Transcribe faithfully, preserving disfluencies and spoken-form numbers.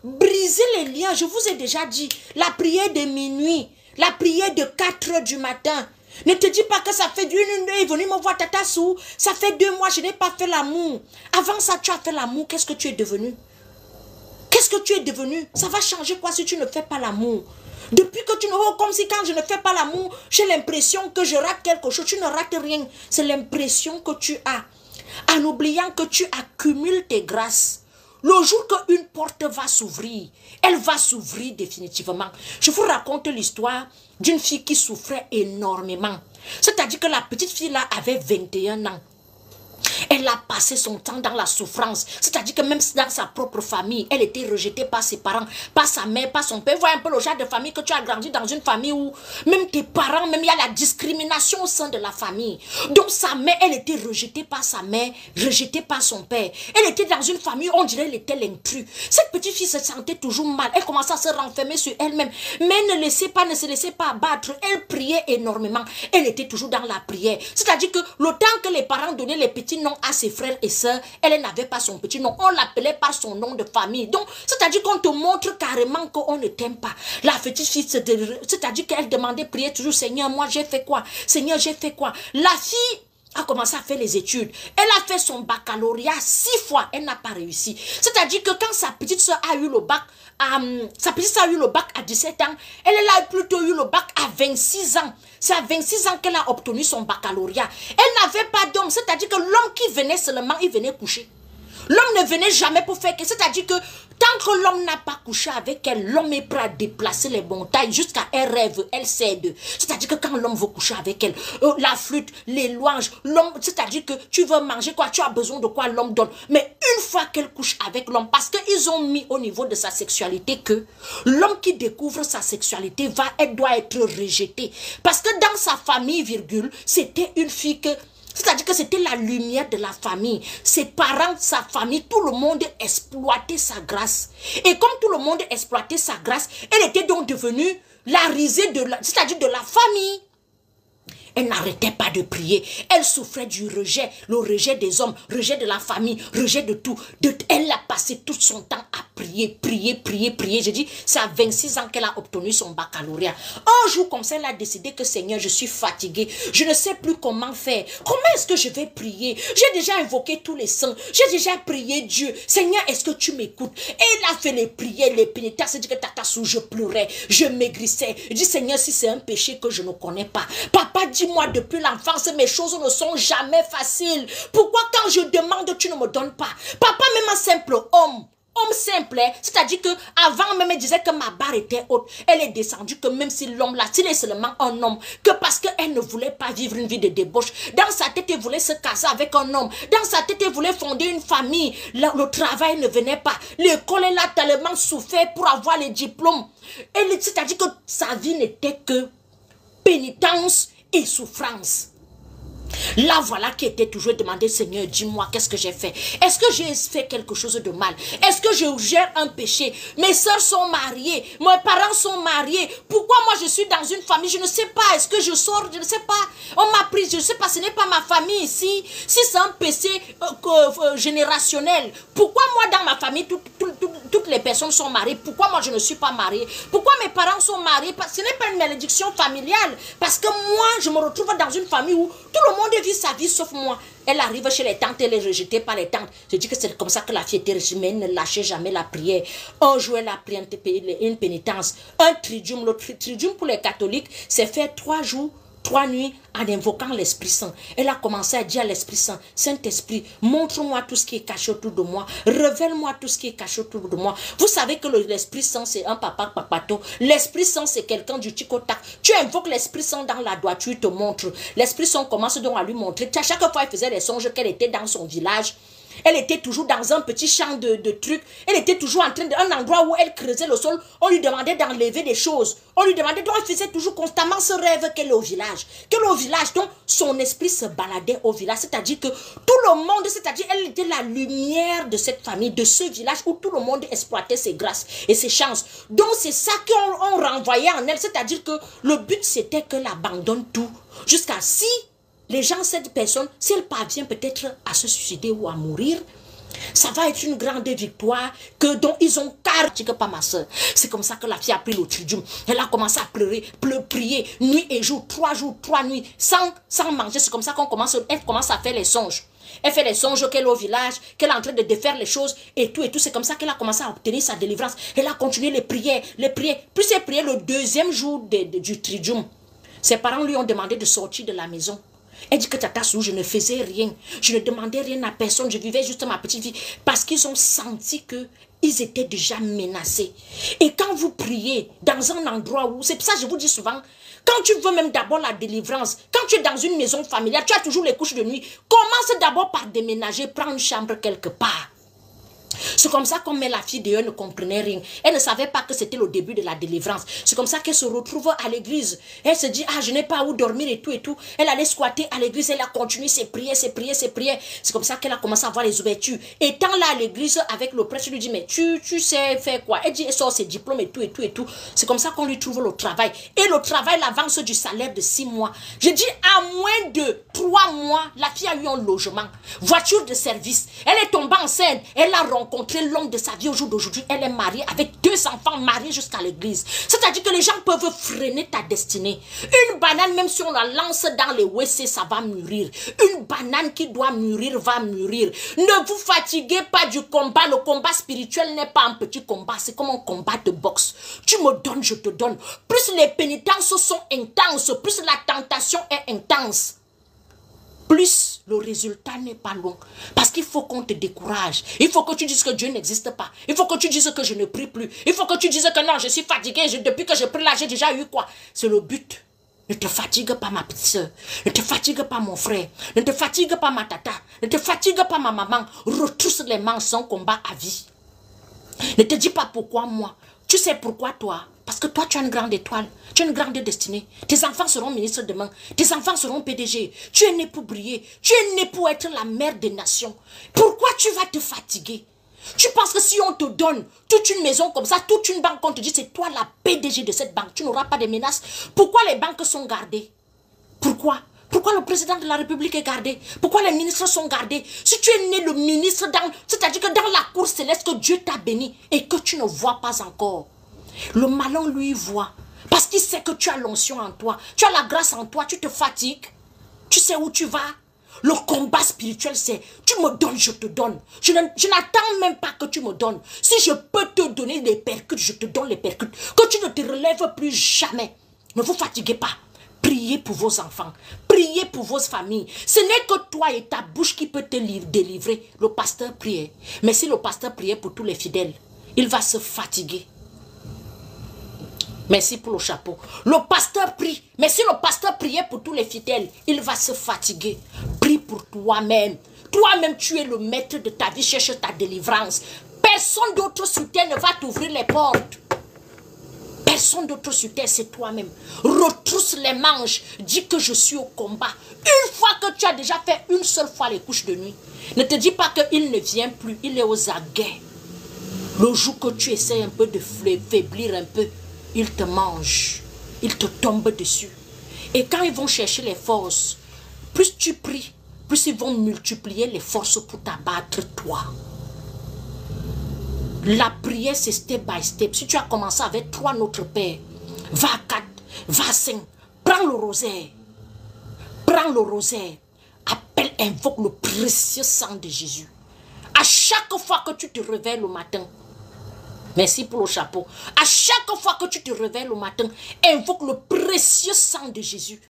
Brisez les liens, je vous ai déjà dit. La prière de minuit, la prière de quatre heures du matin. Ne te dis pas que ça fait d'une heure, il est venu me voir Tata Sou. Ça fait deux mois, je n'ai pas fait l'amour. Avant ça, tu as fait l'amour, qu'est-ce que tu es devenu? Qu'est-ce que tu es devenu? Ça va changer quoi si tu ne fais pas l'amour? Depuis que tu ne... Oh, comme si quand je ne fais pas l'amour, j'ai l'impression que je rate quelque chose. Tu ne rates rien. C'est l'impression que tu as. En oubliant que tu accumules tes grâces. Le jour qu'une porte va s'ouvrir, elle va s'ouvrir définitivement. Je vous raconte l'histoire d'une fille qui souffrait énormément. C'est-à-dire que la petite fille là avait vingt et un ans. Elle a passé son temps dans la souffrance. C'est-à-dire que même dans sa propre famille, elle était rejetée par ses parents, par sa mère, par son père. Vois un peu le genre de famille que tu as grandi dans une famille où même tes parents, même il y a la discrimination au sein de la famille. Donc sa mère, elle était rejetée par sa mère, rejetée par son père. Elle était dans une famille où on dirait qu'elle était l'intrus. Cette petite fille se sentait toujours mal. Elle commençait à se renfermer sur elle-même. Mais elle ne laissait pas, ne se laissait pas abattre. Elle priait énormément. Elle était toujours dans la prière. C'est-à-dire que le temps que les parents donnaient les petits noms à ses frères et sœurs, elle n'avait pas son petit nom. On l'appelait par son nom de famille. Donc, c'est-à-dire qu'on te montre carrément qu'on ne t'aime pas. La petite fille, c'est-à-dire qu'elle demandait prier toujours, Seigneur, moi j'ai fait quoi? Seigneur, j'ai fait quoi? La fille a commencé à faire les études. Elle a fait son baccalauréat six fois. Elle n'a pas réussi. C'est-à-dire que quand sa petite soeur a eu le bac, euh, sa petite soeur a eu le bac à dix-sept ans, elle, elle a plutôt eu le bac à vingt-six ans. C'est à vingt-six ans qu'elle a obtenu son baccalauréat. Elle n'avait pas d'homme. C'est-à-dire que l'homme qui venait seulement, il venait coucher. L'homme ne venait jamais pour faire que... C'est-à-dire que tant que l'homme n'a pas couché avec elle, l'homme est prêt à déplacer les montagnes jusqu'à elle rêve, elle cède. C'est-à-dire que quand l'homme veut coucher avec elle, euh, la flûte, les louanges, l'homme, c'est-à-dire que tu veux manger quoi, tu as besoin de quoi, l'homme donne. Mais une fois qu'elle couche avec l'homme, parce qu'ils ont mis au niveau de sa sexualité que l'homme qui découvre sa sexualité, va, elle doit être rejetée. Parce que dans sa famille, virgule, c'était une fille que... C'est-à-dire que c'était la lumière de la famille. Ses parents, sa famille, tout le monde exploitait sa grâce. Et comme tout le monde exploitait sa grâce, elle était donc devenue la risée de la, c'est-à-dire de la famille. Elle n'arrêtait pas de prier. Elle souffrait du rejet, le rejet des hommes, rejet de la famille, rejet de tout. De, elle a passé tout son temps à prier, prier, prier, prier. Je dis, c'est à vingt-six ans qu'elle a obtenu son baccalauréat. Un jour comme ça, elle a décidé que Seigneur, je suis fatiguée. Je ne sais plus comment faire. Comment est-ce que je vais prier? J'ai déjà invoqué tous les saints. J'ai déjà prié Dieu. Seigneur, est-ce que tu m'écoutes? Et elle a fait les prières, les pénitences. Elle dit que Tata Sou, je pleurais, je maigrissais. Je dis, Seigneur, si c'est un péché que je ne connais pas, papa dit moi depuis l'enfance, mes choses ne sont jamais faciles. Pourquoi quand je demande, tu ne me donnes pas? Papa, même un simple homme, homme simple, c'est-à-dire que avant même elle disait que ma barre était haute, elle est descendue que même si l'homme là, s'il est seulement un homme, que parce qu'elle ne voulait pas vivre une vie de débauche, dans sa tête elle voulait se caser avec un homme, dans sa tête elle voulait fonder une famille, le, le travail ne venait pas, l'école elle a tellement souffert pour avoir les diplômes, c'est-à-dire que sa vie n'était que pénitence et souffrance. Là voilà qui était toujours demandé, Seigneur, dis-moi qu'est-ce que j'ai fait. Est-ce que j'ai fait quelque chose de mal? Est-ce que je gère un péché? Mes soeurs sont mariées, mes parents sont mariés. Pourquoi moi je suis dans une famille? Je ne sais pas. Est-ce que je sors? Je ne sais pas. On m'a pris, je ne sais pas. Ce n'est pas ma famille ici. Si c'est un péché euh, euh, générationnel, pourquoi moi dans ma famille tout, tout, tout, toutes les personnes sont mariées? Pourquoi moi je ne suis pas mariée? Pourquoi mes parents sont mariés? Ce n'est pas une malédiction familiale. Parce que moi je me retrouve dans une famille où tout le monde vit sa vie sauf moi. Elle arrive chez les tantes, elle est rejetée par les tantes. Je dis que c'est comme ça que la fille était reçue, mais elle ne lâchait jamais la prière. Un jour, elle a pris une pénitence, un tridium. Le tridium pour les catholiques, c'est faire trois jours, trois nuits en invoquant l'Esprit Saint. Elle a commencé à dire à l'Esprit Saint, Saint-Esprit, montre-moi tout ce qui est caché autour de moi, révèle-moi tout ce qui est caché autour de moi. Vous savez que l'Esprit Saint, c'est un papa papato. L'Esprit Saint, c'est quelqu'un du tic-au-tac. Tu invoques l'Esprit Saint dans la droiture, il te montre. L'Esprit Saint commence donc à lui montrer. À chaque fois, elle faisait des songes qu'elle était dans son village. Elle était toujours dans un petit champ de, de trucs. Elle était toujours en train de... Un endroit où elle creusait le sol. On lui demandait d'enlever des choses. On lui demandait... Donc, elle faisait toujours constamment ce rêve qu'elle est au village. Qu'elle est au village. Donc, son esprit se baladait au village. C'est-à-dire que tout le monde... C'est-à-dire, elle était la lumière de cette famille, de ce village où tout le monde exploitait ses grâces et ses chances. Donc, c'est ça qu'on renvoyait en elle. C'est-à-dire que le but, c'était qu'elle abandonne tout. Jusqu'à si... Les gens, cette personne, si elle parvient peut-être à se suicider ou à mourir, Ça va être une grande victoire que dont ils ont carré pas ma soeur. C'est comme ça que la fille a pris le tridium. Elle a commencé à pleurer, pleurer, prier nuit et jour, trois jours, trois nuits, sans, sans manger. C'est comme ça qu'on commence, elle commence à faire les songes. Elle fait les songes qu'elle est au village, qu'elle est en train de défaire les choses et tout et tout. C'est comme ça qu'elle a commencé à obtenir sa délivrance. Elle a continué les prières, les prières. Plus elle priait le deuxième jour de, de, du tridium, ses parents lui ont demandé de sortir de la maison. Elle dit que Tata Sou, je ne faisais rien. Je ne demandais rien à personne. Je vivais juste ma petite vie. Parce qu'ils ont senti que ils étaient déjà menacés. Et quand vous priez dans un endroit où, c'est pour ça que je vous dis souvent, quand tu veux même d'abord la délivrance, quand tu es dans une maison familiale, tu as toujours les couches de nuit, commence d'abord par déménager, prends une chambre quelque part. C'est comme ça qu'on met la fille dehors, ne comprenait rien. Elle ne savait pas que c'était le début de la délivrance. C'est comme ça qu'elle se retrouve à l'église. Elle se dit, ah, je n'ai pas où dormir et tout et tout. Elle allait squatter à l'église, elle a continué ses prières, ses prières, ses prières. C'est comme ça qu'elle a commencé à voir les ouvertures. Étant là à l'église avec le prêtre, lui dit, mais tu, tu sais faire quoi? Elle dit, elle sort ses diplômes et tout et tout et tout. C'est comme ça qu'on lui trouve le travail. Et le travail l'avance du salaire de six mois. Je dis, à moins de trois mois, la fille a eu un logement, voiture de service. Elle est tombée enceinte. Elle a rencontré l'homme de sa vie au jour d'aujourd'hui. Elle est mariée avec deux enfants mariés jusqu'à l'église. C'est-à-dire que les gens peuvent freiner ta destinée. Une banane, même si on la lance dans les W C, ça va mûrir. Une banane qui doit mûrir va mûrir. Ne vous fatiguez pas du combat. Le combat spirituel n'est pas un petit combat. C'est comme un combat de boxe. Tu me donnes, je te donne. Plus les pénitences sont intenses, plus la tentation est intense, plus le résultat n'est pas long. Parce qu'il faut qu'on te décourage. Il faut que tu dises que Dieu n'existe pas. Il faut que tu dises que je ne prie plus. Il faut que tu dises que non, je suis fatigué. Je, depuis que je prie là, j'ai déjà eu quoi? C'est le but. Ne te fatigue pas ma petite soeur. Ne te fatigue pas mon frère. Ne te fatigue pas ma tata. Ne te fatigue pas ma maman. Retrousse les manches sans combat à vie. Ne te dis pas pourquoi moi. Tu sais pourquoi toi? Parce que toi, tu as une grande étoile. Tu as une grande destinée. Tes enfants seront ministres demain. Tes enfants seront P D G. Tu es né pour briller. Tu es né pour être la mère des nations. Pourquoi tu vas te fatiguer? Tu penses que si on te donne toute une maison comme ça, toute une banque, on te dit c'est toi la P D G de cette banque, tu n'auras pas de menaces. Pourquoi les banques sont gardées? Pourquoi? Pourquoi le président de la République est gardé? Pourquoi les ministres sont gardés? Si tu es né le ministre dans, c'est-à-dire que dans la cour céleste que Dieu t'a béni et que tu ne vois pas encore, le malin lui voit. Parce qu'il sait que tu as l'onction en toi. Tu as la grâce en toi. Tu te fatigues. Tu sais où tu vas. Le combat spirituel, c'est tu me donnes, je te donne. Je n'attends même pas que tu me donnes. Si je peux te donner les percutes, je te donne les percutes. Que tu ne te relèves plus jamais. Ne vous fatiguez pas. Priez pour vos enfants. Priez pour vos familles. Ce n'est que toi et ta bouche qui peut te délivrer. Le pasteur priait. Mais si le pasteur priait pour tous les fidèles, il va se fatiguer. Merci pour le chapeau. Le pasteur prie. Mais si le pasteur priait pour tous les fidèles, il va se fatiguer. Prie pour toi-même. Toi-même, tu es le maître de ta vie. Cherche ta délivrance. Personne d'autre sur terre ne va t'ouvrir les portes. Personne d'autre sur terre, c'est toi-même. Retrousse les manches. Dis que je suis au combat. Une fois que tu as déjà fait une seule fois les couches de nuit, ne te dis pas qu'il ne vient plus. Il est aux aguets. Le jour que tu essaies un peu de faiblir un peu, il te mange, il te tombe dessus. Et quand ils vont chercher les forces, plus tu pries, plus ils vont multiplier les forces pour t'abattre toi. La prière, c'est step by step. Si tu as commencé avec trois Notre Père, va à quatre, va à cinq, prends le rosaire. Prends le rosaire. Appelle, invoque le précieux sang de Jésus. À chaque fois que tu te réveilles le matin, merci pour le chapeau. À chaque fois que tu te réveilles le matin, invoque le précieux sang de Jésus.